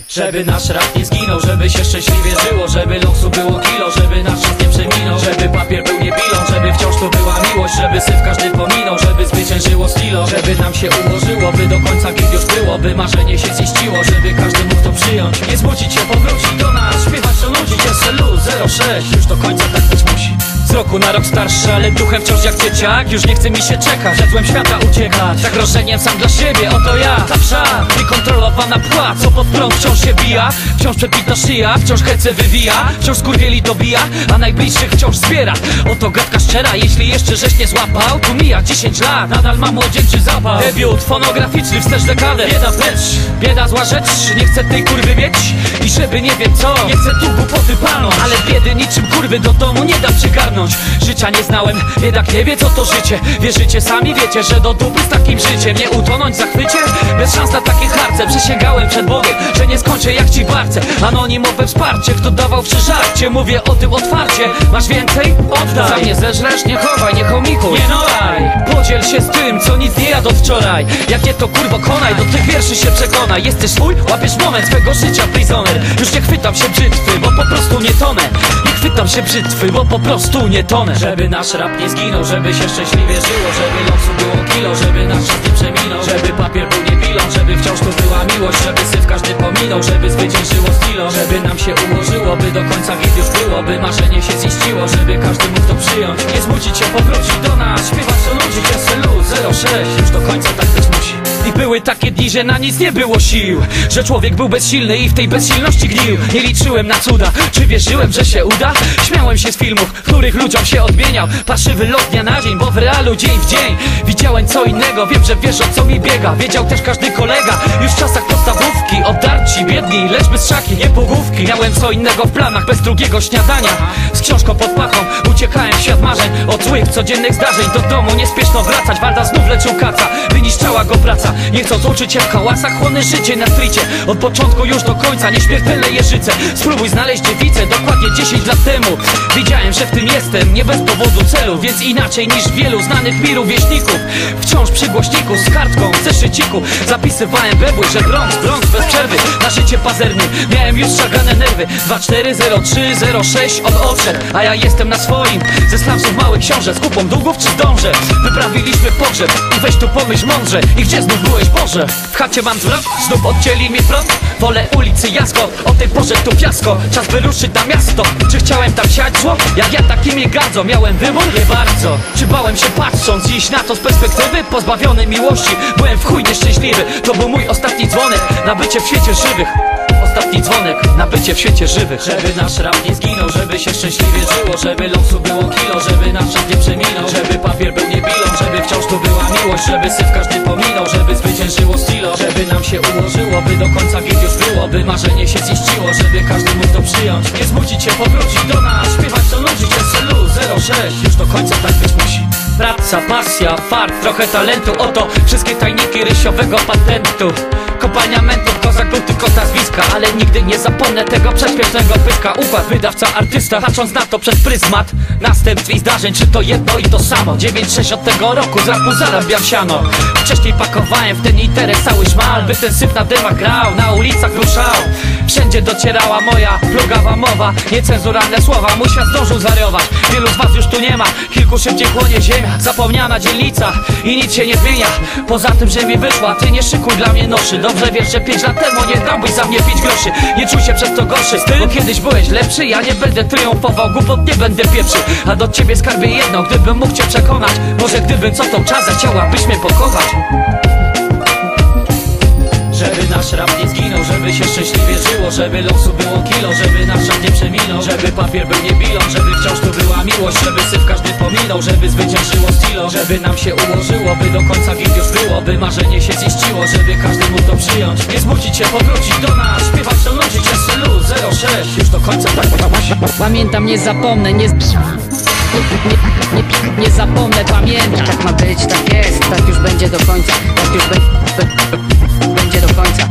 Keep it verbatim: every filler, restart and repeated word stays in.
Żeby nasz rap nie zginął, żeby się szczęśliwie żyło, żeby loksu było kilo, żeby nasz czas nie przeminął, żeby papier był nie pilą, żeby wciąż tu była miłość, żeby syf każdy pominął, żeby zwyciężyło stilo, żeby nam się ułożyło, by do końca git już było, by marzenie się ziściło, żeby każdy mógł to przyjąć, nie zmucić się, powrócić do nas, śpiewać to nudzić, S L U zero sześć, już do końca tak być musi. Z roku na rok starszy, ale duchem wciąż jak dzieciak. Już nie chce mi się czekać, złem świata uciekać. Zagrożeniem sam dla siebie, oto ja, ta wsza niekontrolowana pła, co pod prąd wciąż się bija. Wciąż przepita szyja, wciąż herce wywija, wciąż skurwieli dobija, a najbliższych wciąż zbiera. Oto gadka szczera, jeśli jeszcze żeś nie złapał, tu mija dziesięć lat, nadal ma młodzieńczy zapał. Debiut fonograficzny, wstecz dekadę, bieda precz, bieda zła rzecz. Nie chcę tej kurwy mieć i żeby nie wiem co, nie chcę tu głupoty palnąć, ale biedy niczym kurwy do domu nie da przygarnąć. Życia nie znałem, jednak nie wie co to życie. Wierzycie, sami wiecie, że do dupy z takim życiem nie utonąć w zachwycie. Bez szans na takie harce, przysięgałem przed Bogiem, że nie skończę jak ci barce. Anonimowe wsparcie, kto dawał przy żarcie, mówię o tym otwarcie. Masz więcej? Oddaj. Za mnie zeżresz, nie chowaj, nie chomikuj, nie nolaj. Podziel się z tym, co nic nie jadł od wczoraj. Jakie to kurwo konaj, do tych wierszy się przekonaj. Jesteś swój? Łapiesz moment swego życia, prisoner. Już nie chwytam się brzytwy, bo po prostu nie tonę. Nie chwytam się brzytwy, bo po prostu nie tonę. Żeby nasz rap nie zginął, żeby się szczęśliwie żyło, żeby loksu było kilo, żeby nasz czas nie przeminął, żeby papier był nie pilą, żeby wciąż tu była miłość, żeby syf każdy pominął, żeby zwyciężyło stilo, żeby nam się ułożyło, by do końca git już było, by marzenie się ziściło, żeby każdy mógł to przyjąć, nie zmucić się, powrócić do nas, śpiewać co nudzić, S L U zero sześć, już do końca tak być musi. I były takie dni, że na nic nie było sił, że człowiek był bezsilny i w tej bezsilności gnił. Nie liczyłem na cuda, czy wierzyłem, że się uda? Śmiałem się z filmów, w których ludziom się odmieniał parszywy lot dnia na dzień, bo w realu dzień w dzień widziałem co innego, wiem, że wiesz o co mi biega. Wiedział też każdy kolega, już w czasach podstawówki, obdarci, biedni, lecz bez szaki, nie pogłówki. Miałem co innego w planach, bez drugiego śniadania, z książką pod pachą, uciekałem w świat marzeń, od złych, codziennych zdarzeń. Do domu niespieszno wracać, Warda znów leczył kaca, wyniszczała go praca. Nie chcąc uczyć się w hałasach, chłonę życie na stricie, od początku już do końca, nieśmiertelne jeżyce. Spróbuj znaleźć dziewicę, dokładnie dziesięć lat temu widziałem, że w tym jestem, nie bez powodu celu, więc inaczej niż wielu znanych mi rówieśników. Wciąż przy głośniku, z kartką, w zeszyciku zapisywałem bebły, że brąz, brąz bez przerwy, na życie pazerny. Miałem już szagane nerwy, dwa cztery zero trzy zero sześć od odszedł, a ja jestem na swoim. Ze slawców małych książek, z kupą długów czy zdążę? Wyprawiliśmy pogrzeb i weź tu pomyśl mądrze. I gdzie znów byłeś, Boże? W chacie mam zwrot, znów odcięli mi prąd. Wolę ulicy Jasko, o tej porze tu fiasko. Czas wyruszyć na miasto. Czy chciałem tam siać zło? Jak ja takimi gardzą, miałem wybór? Nie bardzo. Czy bałem się patrząc dziś na to z perspektywy? Pozbawiony miłości, byłem w chuj nieszczęśliwy. To był mój ostatni dzwonek na bycie w świecie żywych. Ostatni dzwonek na bycie w świecie żywych. Żeby nasz rap nie zginął, żeby się szczęśliwie żyło, żeby loksu było kilo, żeby nasz czas nie przeminął, żeby papier był nie pilą, żeby wciąż tu była miłość, żeby syf każdy pominął, żeby zwyciężyło stilo, żeby nam się ułożyło, by do końca git już było, by marzenie się ziściło, żeby każdy mógł to przyjąć, nie zmucić się, powrócić do nas, śpiewać co nudzić, S L U zero sześć, już do końca tak być musi. Praca, pasja, fart, trochę talentu, oto wszystkie tajniki rysiowego patentu. Kopalnia mentów, kozak był tylko nazwiska, ale nigdy nie zapomnę tego prześmiesznego pyska. Układ, wydawca, artysta, patrząc na to przez pryzmat następstw i zdarzeń, czy to jedno i to samo. dziewięć sześć od tego roku z rapu zarabiam siano. Wcześniej pakowałem w ten interes cały szmal, by ten syf na dymach grał, na ulicach ruszał. Wszędzie docierała moja plugawa mowa, niecenzuralne słowa, mój świat zdążył zwariować. Wielu z was już tu nie ma, kilku szybciej chłonie ziemia, zapomniana dzielnica i nic się nie zmienia. Poza tym, że mi wyszła, ty nie szykuj dla mnie noszy. Dobrze wiesz, że pięć lat temu nie dałbyś za mnie pięć groszy. Nie czuj się przez to gorszy, bo kiedyś byłeś lepszy. Ja nie będę triumfował, głupot nie będę pieprzył, a do ciebie skarbie jedno, gdybym mógł cię przekonać. Może gdybym co tą czas chciałabyś mnie pokochać. Żeby nasz rap nie zginął, żeby się szczęśliwie żyło, żeby loksu było kilo, żeby nasz czas nie przeminął, żeby papier był nie bilą, żeby wciąż tu była miłość, żeby syf każdy pominął, żeby zwyciężyło stilo, żeby nam się ułożyło, by do końca git już było, by marzenie się ziściło, żeby każdy mógł to przyjąć, nie zmucić się, powrócić do nas, śpiewać co nudzić, S L U zero sześć, już do końca tak musi. Pamiętam, nie zapomnę, nie... Nie, nie, nie zapomnę, pamiętam. Tak ma być, tak jest, tak już będzie do końca. Tak już be, be, be, będzie do końca.